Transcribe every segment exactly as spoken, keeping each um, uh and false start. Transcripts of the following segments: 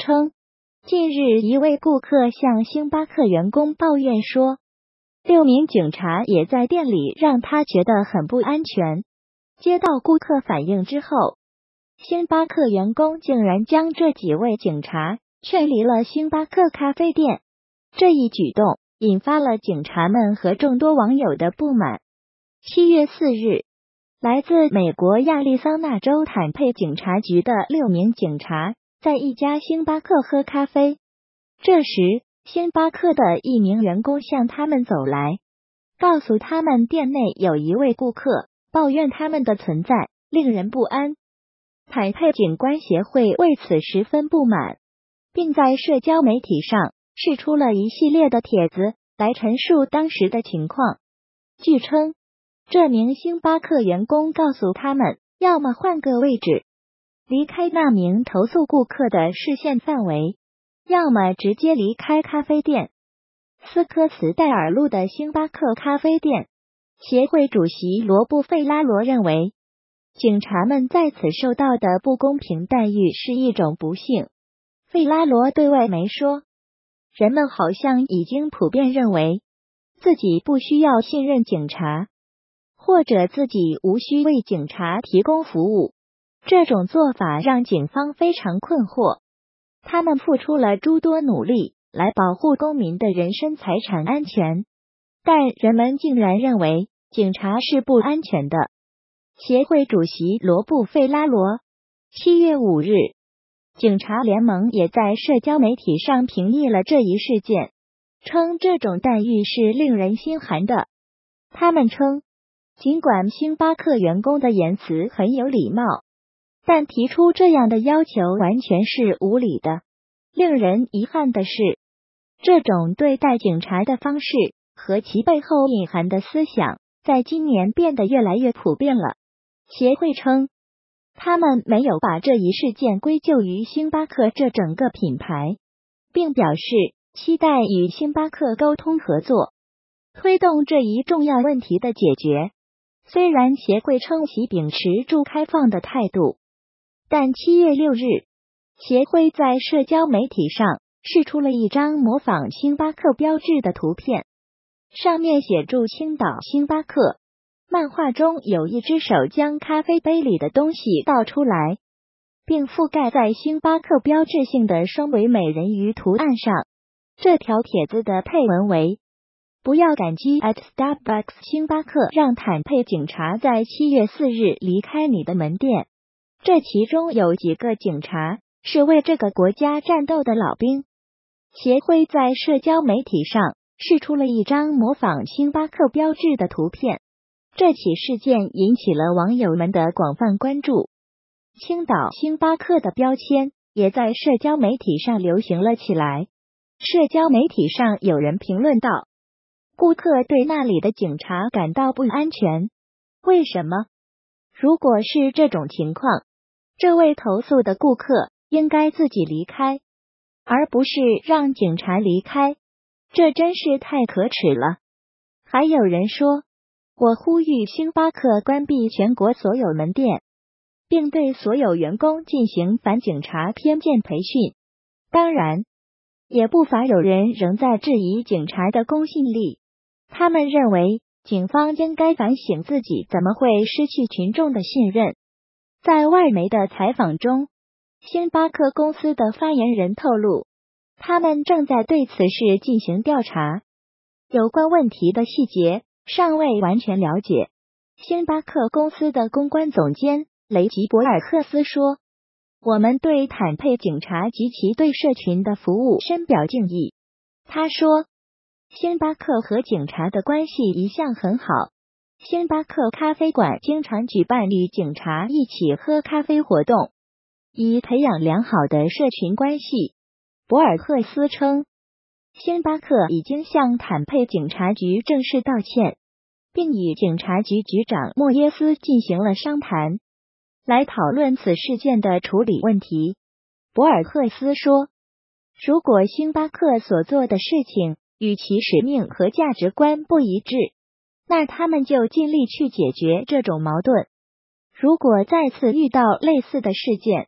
称，近日一位顾客向星巴克员工抱怨说，六名警察也在店里，让他觉得很不安全。接到顾客反映之后，星巴克员工竟然将这几位警察劝离了星巴克咖啡店。这一举动引发了警察们和众多网友的不满。七月四日，来自美国亚利桑那州坦佩警察局的六名警察在一家星巴克喝咖啡。这时，星巴克的一名员工向他们走来，告诉他们店内有一位顾客抱怨他们的存在令人不安。坦佩警官协会为此十分不满，并在社交媒体上释出了一系列的帖子来陈述当时的情况。据称，这名星巴克员工告诉他们，要么换个位置，离开那名投诉顾客的视线范围，要么直接离开咖啡店。斯科茨戴尔路的星巴克咖啡店协会主席罗布·费拉罗认为，警察们在此受到的不公平待遇是一种不幸。费拉罗对外媒说，人们好像已经普遍认为自己不需要信任警察，或者自己无需为警察提供服务。这种做法让警方非常困惑，他们付出了诸多努力来保护公民的人身财产安全，但人们竟然认为警察是不安全的。协会主席罗布·费拉罗。七月五日，警察联盟也在社交媒体上评议了这一事件，称这种待遇是令人心寒的。他们称，尽管星巴克员工的言辞很有礼貌，但提出这样的要求完全是无理的。令人遗憾的是，这种对待警察的方式和其背后隐含的思想在今年变得越来越普遍了。协会称，他们没有把这一事件归咎于星巴克这整个品牌，并表示期待与星巴克沟通合作，推动这一重要问题的解决。虽然协会称其秉持住开放的态度，但七月六日，协会在社交媒体上释出了一张模仿星巴克标志的图片，上面写住青岛星巴克。漫画中有一只手将咖啡杯里的东西倒出来，并覆盖在星巴克标志性的双尾美人鱼图案上。这条帖子的配文为：不要感激 at Starbucks 星巴克让坦佩警察在七月四日离开你的门店。这其中有几个警察是为这个国家战斗的老兵。协会在社交媒体上释出了一张模仿星巴克标志的图片。这起事件引起了网友们的广泛关注，青岛星巴克的标签也在社交媒体上流行了起来。社交媒体上有人评论道，顾客对那里的警察感到不安全，为什么？如果是这种情况，这位投诉的顾客应该自己离开，而不是让警察离开，这真是太可耻了。还有人说，我呼吁星巴克关闭全国所有门店，并对所有员工进行反警察偏见培训。当然，也不乏有人仍在质疑警察的公信力，他们认为警方应该反省自己怎么会失去群众的信任。在外媒的采访中，星巴克公司的发言人透露，他们正在对此事进行调查，有关问题的细节尚未完全了解。星巴克公司的公关总监雷吉博尔赫斯说，我们对坦佩警察及其对社群的服务深表敬意。他说，星巴克和警察的关系一向很好，星巴克咖啡馆经常举办与警察一起喝咖啡活动，以培养良好的社群关系。博尔赫斯称，星巴克已经向坦佩警察局正式道歉，并与警察局局长莫耶斯进行了商谈，来讨论此事件的处理问题。博尔赫斯说，如果星巴克所做的事情与其使命和价值观不一致，那他们就尽力去解决这种矛盾。如果再次遇到类似的事件，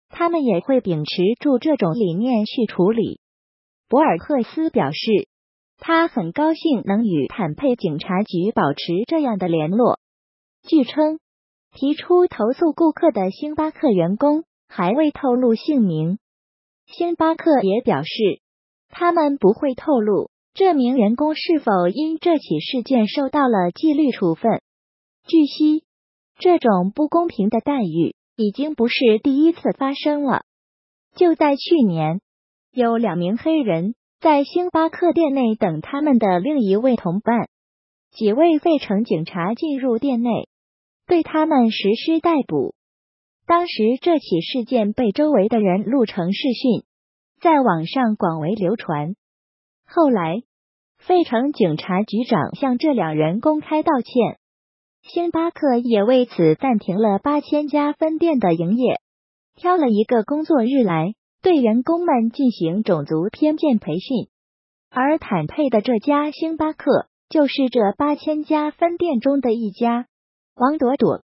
他们也会秉持住这种理念去处理。博尔赫斯表示，他很高兴能与坦佩警察局保持这样的联络。据称，提出投诉顾客的星巴克员工还未透露姓名。星巴克也表示，他们不会透露这名员工是否因这起事件受到了纪律处分。据悉，这种不公平的待遇已经不是第一次发生了。就在去年，有两名黑人在星巴克店内等他们的另一位同伴，几位费城警察进入店内，对他们实施逮捕。当时这起事件被周围的人录成视讯，在网上广为流传。后来，费城警察局长向这两人公开道歉。星巴克也为此暂停了八千家分店的营业，挑了一个工作日来对员工们进行种族偏见培训。而坦佩的这家星巴克就是这八千家分店中的一家。王朵朵